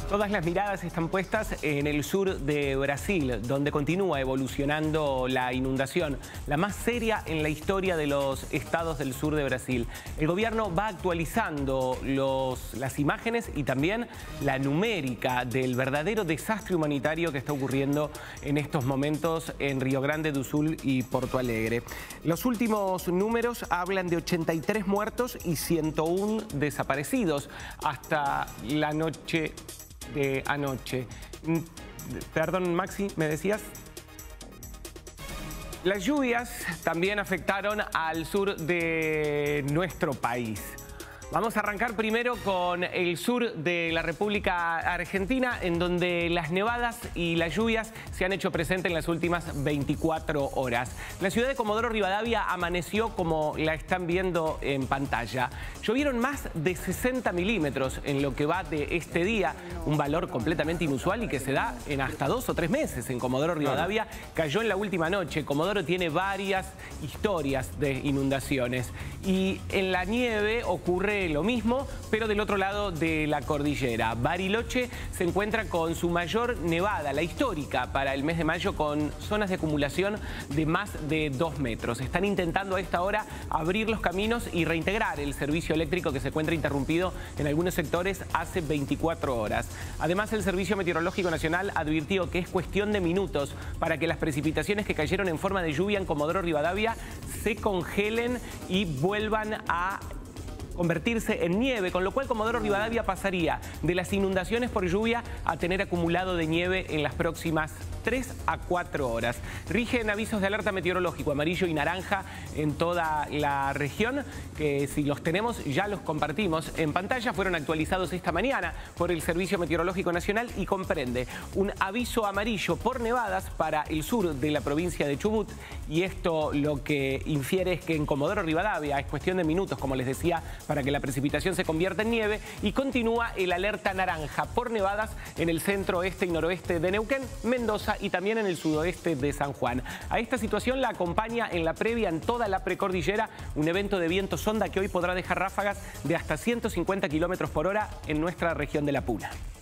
Todas las miradas están puestas en el sur de Brasil, donde continúa evolucionando la inundación, la más seria en la historia de los estados del sur de Brasil. El gobierno va actualizando las imágenes y también la numérica del verdadero desastre humanitario que está ocurriendo en estos momentos en Río Grande do Sul y Porto Alegre. Los últimos números hablan de 83 muertos y 101 desaparecidos hasta la noche de anoche. Perdón, Maxi, ¿me decías? Las lluvias también afectaron al sur de nuestro país. Vamos a arrancar primero con el sur de la República Argentina, en donde las nevadas y las lluvias se han hecho presentes en las últimas 24 horas. La ciudad de Comodoro Rivadavia amaneció como la están viendo en pantalla. Llovieron más de 60 milímetros en lo que va de este día, un valor completamente inusual y que se da en hasta 2 o 3 meses en Comodoro Rivadavia. Cayó en la última noche. Comodoro tiene varias historias de inundaciones y en la nieve ocurre lo mismo, pero del otro lado de la cordillera. Bariloche se encuentra con su mayor nevada, la histórica, para el mes de mayo, con zonas de acumulación de más de 2 metros. Están intentando a esta hora abrir los caminos y reintegrar el servicio eléctrico que se encuentra interrumpido en algunos sectores hace 24 horas. Además, el Servicio Meteorológico Nacional advirtió que es cuestión de minutos para que las precipitaciones que cayeron en forma de lluvia en Comodoro Rivadavia se congelen y vuelvan a convertirse en nieve, con lo cual Comodoro Rivadavia pasaría de las inundaciones por lluvia a tener acumulado de nieve en las próximas 3 a 4 horas. Rigen avisos de alerta meteorológico amarillo y naranja en toda la región, que si los tenemos ya los compartimos en pantalla. Fueron actualizados esta mañana por el Servicio Meteorológico Nacional y comprende un aviso amarillo por nevadas para el sur de la provincia de Chubut, y esto lo que infiere es que en Comodoro Rivadavia es cuestión de minutos, como les decía, para que la precipitación se convierta en nieve, y continúa el alerta naranja por nevadas en el centro, oeste y noroeste de Neuquén, Mendoza y también en el sudoeste de San Juan. A esta situación la acompaña en la previa en toda la precordillera un evento de viento sonda que hoy podrá dejar ráfagas de hasta 150 kilómetros por hora en nuestra región de La Puna.